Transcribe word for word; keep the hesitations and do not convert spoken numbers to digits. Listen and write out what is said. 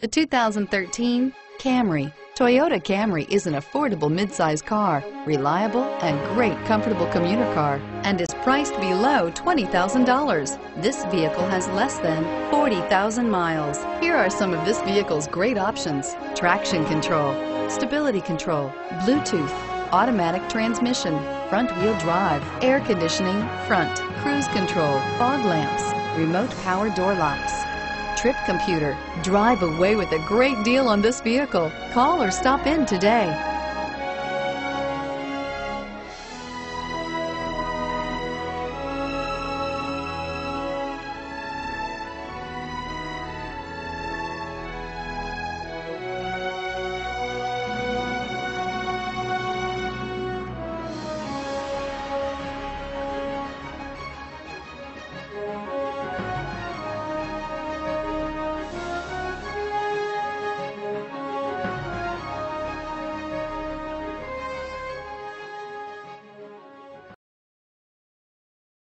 The two thousand thirteen Camry. Toyota Camry is an affordable midsize car, reliable and great comfortable commuter car, and is priced below twenty thousand dollars. This vehicle has less than forty thousand miles. Here are some of this vehicle's great options: traction control, stability control, Bluetooth, automatic transmission, front wheel drive, air conditioning, front, cruise control, fog lamps, remote power door locks, trip computer. Drive away with a great deal on this vehicle. Call or stop in today.